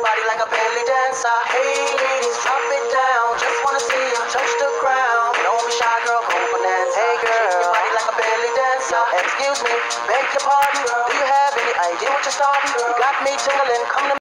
body like a belly dancer. Hey ladies, drop it down. Just wanna see you touch the ground. Don't be shy, girl, go bonanza. Hey girl, shake your body like a belly dancer. Excuse me, beg your pardon. Do you have any idea what you're starting? You got me tingling. Come to